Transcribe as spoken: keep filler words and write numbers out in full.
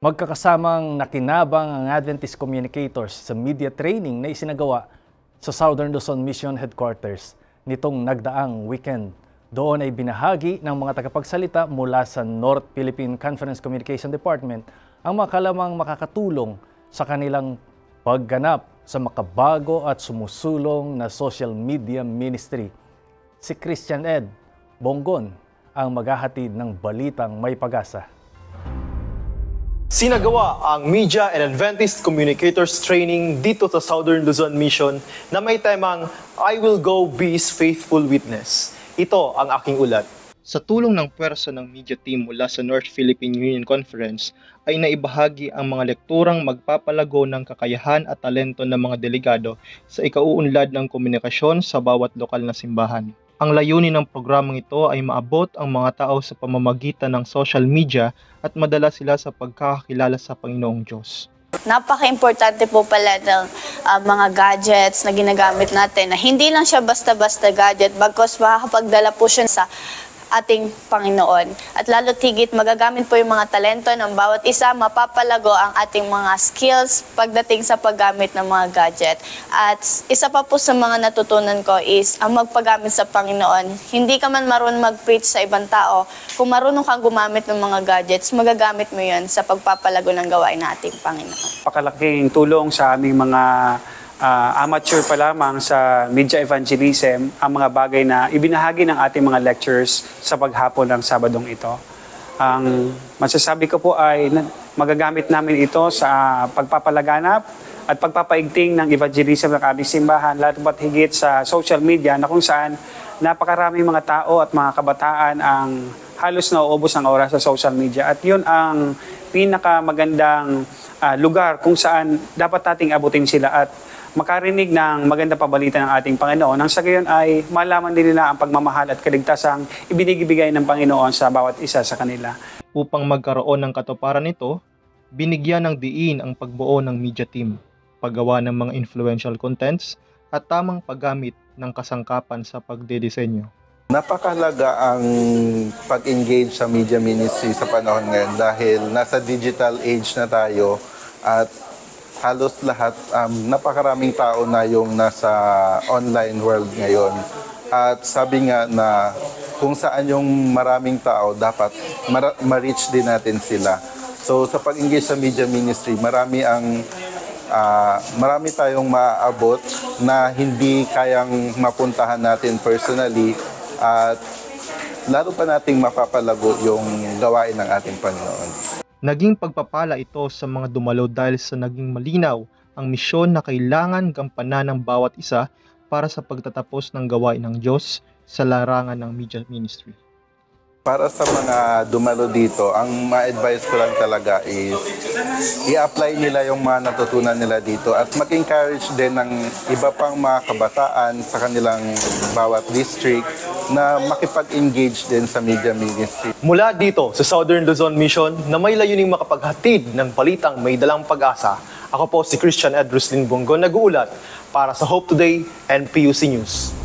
Magkakasamang nakinabang ang Adventist communicators sa media training na isinagawa sa Southern Luzon Mission Headquarters nitong nagdaang weekend. Doon ay binahagi ng mga tagapagsalita mula sa North Philippine Conference Communication Department ang mga kalamang makakatulong sa kanilang pagganap sa makabago at sumusulong na social media ministry. Si Christian Ed Bonggon ang maghahatid ng balitang may pag-asa. Sinagawa ang Media and Adventist Communicators Training dito sa Southern Luzon Mission na may temang I Will Go Be His Faithful Witness. Ito ang aking ulat. Sa tulong ng pwersa ng media team mula sa North Philippine Union Conference ay naibahagi ang mga lekturang magpapalago ng kakayahan at talento ng mga delegado sa ikauunlad ng komunikasyon sa bawat lokal na simbahan. Ang layunin ng programang ito ay maabot ang mga tao sa pamamagitan ng social media at madala sila sa pagkakakilala sa Panginoong Diyos. Napaka-importante po pala ng uh, mga gadgets na ginagamit natin na hindi lang siya basta-basta gadget bagkus makakapagdala po siya sa ating Panginoon. At lalo't higit magagamit po yung mga talento ng bawat isa, mapapalago ang ating mga skills pagdating sa paggamit ng mga gadget. At isa pa po sa mga natutunan ko is ang magpagamit sa Panginoon. Hindi ka man marunong mag-preach sa ibang tao, kung marunong kang gumamit ng mga gadgets, magagamit mo yun sa pagpapalago ng gawain ng ating Panginoon. Pakalaking tulong sa aming mga Uh, amateur pa lamang sa media evangelism ang mga bagay na ibinahagi ng ating mga lectures sa paghapon ng Sabadong ito. Ang masasabi ko po ay magagamit namin ito sa pagpapalaganap at pagpapaigting ng evangelism ng aming simbahan, lalo pat higit sa social media na kung saan napakaraming mga tao at mga kabataan ang halos nauubos ng oras sa social media. At yun ang pinakamagandang uh, lugar kung saan dapat nating abutin sila at makarinig ng maganda pabalita ng ating Panginoon. Nang sa gayon ay malaman din nila ang pagmamahal at kaligtasang ibinigibigay ng Panginoon sa bawat isa sa kanila. Upang magkaroon ng katuparan nito, binigyan ng diin ang pagbuo ng media team, paggawa ng mga influential contents, at tamang paggamit ng kasangkapan sa pagdidisenyo. Napakahalaga ang pag-engage sa media ministry sa panahon ngayon dahil nasa digital age na tayo at halos lahat, um, napakaraming tao na yung nasa online world ngayon. At sabi nga na kung saan yung maraming tao, dapat ma-reach din natin sila. So sa pag-engage sa media ministry, marami ang uh, marami tayong maaabot na hindi kayang mapuntahan natin personally at lalo pa nating mapapalago yung gawain ng ating Panginoon. Naging pagpapala ito sa mga dumalo dahil sa naging malinaw ang misyon na kailangan gampanan ng bawat isa para sa pagtatapos ng gawain ng Diyos sa larangan ng media ministry. Para sa mga dumalo dito, ang ma-advise ko lang talaga is i-apply nila yung mga natutunan nila dito at mag-encourage din ng iba pang mga kabataan sa kanilang bawat district na makipag-engage din sa media ministry. Mula dito sa Southern Luzon Mission na may layuning makapaghatid ng balitang may dalang pag-asa, ako po si Christian Ed Bonggon nag-uulat para sa Hope Today and P U C News.